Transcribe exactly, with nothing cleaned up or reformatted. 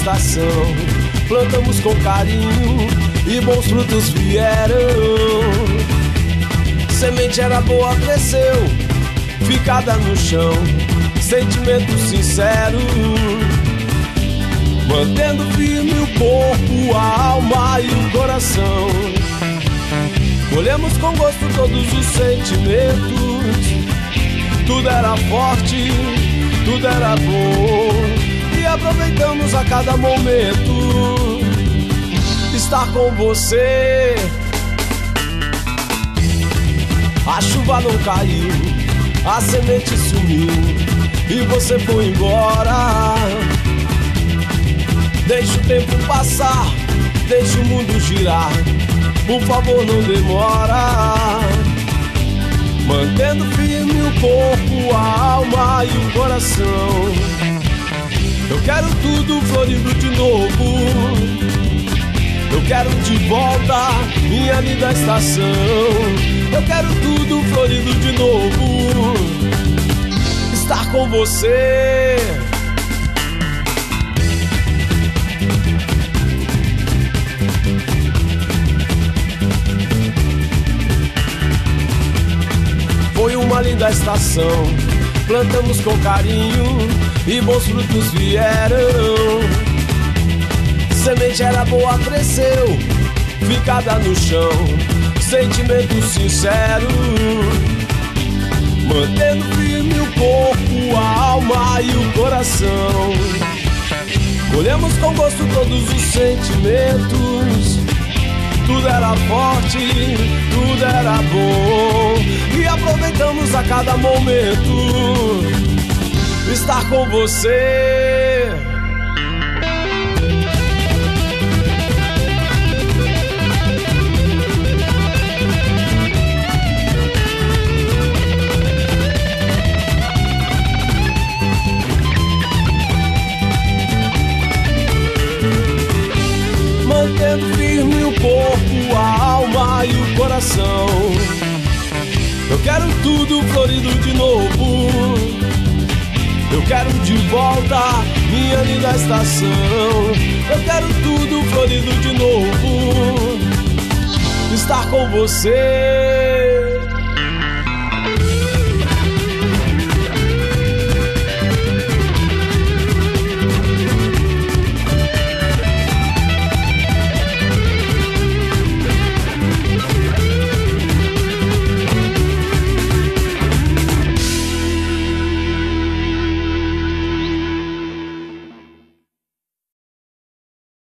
estação. Plantamos com carinho e bons frutos vieram. Semente era boa, cresceu, ficada no chão. Sentimento sincero, mantendo firme o corpo, a alma e o coração. Colhemos com gosto todos os sentimentos. Tudo era forte, tudo era bom, e aproveitamos a cada momento estar com você. A chuva não caiu, a semente sumiu e você foi embora. Deixa o tempo passar, deixa o mundo girar, por favor não demora. Mantendo firme o corpo, a alma e o coração. Eu quero tudo florido de novo, eu quero de volta minha linda estação. Eu quero tudo florido de novo, estar com você. Foi uma linda estação, plantamos com carinho e bons frutos vieram. Semente era boa, cresceu, ficada no chão. Sentimento sincero, mantendo firme o corpo, a alma e o coração. Colhemos com gosto todos os sentimentos. Tudo era forte, tudo era bom, e aproveitamos a cada momento estar com você. Mantendo firme o corpo, a alma e o coração. Eu quero tudo florido de novo, eu quero de volta minha linda estação. Eu quero tudo florido de novo, estar com você.